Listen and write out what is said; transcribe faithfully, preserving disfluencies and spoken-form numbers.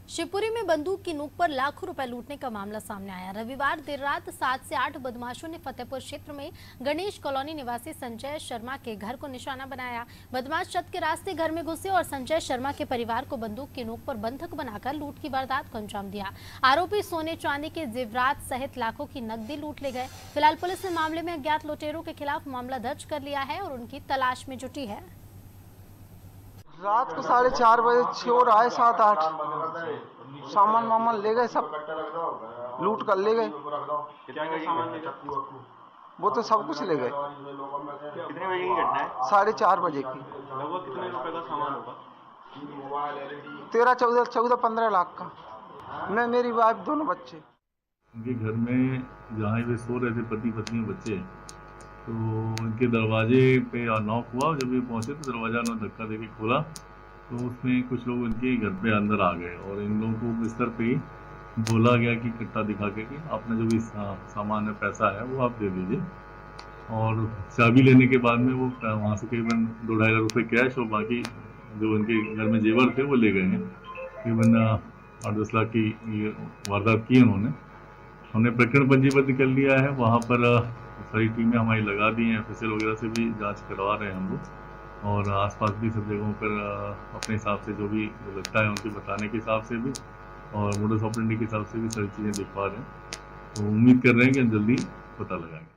शिवपुरी में बंदूक की नोक पर लाखों रुपए लूटने का मामला सामने आया। रविवार देर रात सात से आठ बदमाशों ने फतेहपुर क्षेत्र में गणेश कॉलोनी निवासी संजय शर्मा के घर को निशाना बनाया। बदमाश छत के रास्ते घर में घुसे और संजय शर्मा के परिवार को बंदूक की नोक पर बंधक बनाकर लूट की वारदात को अंजाम दिया। आरोपी सोने चांदी के जेवरात सहित लाखों की नकदी लूट ले गए। फिलहाल पुलिस ने मामले में अज्ञात लुटेरों के खिलाफ मामला दर्ज कर लिया है और उनकी तलाश में जुटी है। रात को साढ़े चार बजे चोर आए, सात आठ सामान वामान ले गए, सब लूट कर ले गए। क्या क्या सामान ले गए? वो तो सब कुछ ले गए। कितने बजे की घटना है? साढ़े चार बजे की। लगभग कितने रुपए का सामान होगा? तेरह चौदह चौदह पंद्रह लाख का। मैं, मेरी वाइफ, दोनों बच्चे। उनके घर में जहाँ वे सो रहे थे, पति पत्नी बच्चे, तो उनके दरवाजे पे नॉक हुआ। जब ये पहुंचे तो दरवाजा उन्होंने धक्का देके खोला तो उसमें कुछ लोग इनके घर पे अंदर आ गए और इन लोगों को बिस्तर पे ही बोला गया कि कट्टा दिखा के कि आपने जो भी सा, सामान है, पैसा है, वो आप दे दीजिए। और चाबी लेने के बाद में वो वहाँ से करीबन दो ढाई लाख रुपये कैश और बाकी जो उनके घर में जेवर थे वो ले गए हैं। करीबन आठ दस लाख की ये वारदात की उन्होंने। हमने प्रकरण पंजीबद्ध कर लिया है। वहाँ पर सारी टीमें हमारी लगा दी हैं, एफ एस एल वगैरह से भी जांच करवा रहे हैं हम लोग, और आसपास भी सब जगहों पर अपने हिसाब से जो भी लगता है उनके बताने के हिसाब से भी और मोडस ऑपरेंडी के हिसाब से भी सारी चीज़ें दिखवा रहे हैं। तो उम्मीद कर रहे हैं कि जल्दी पता लगाएंगे।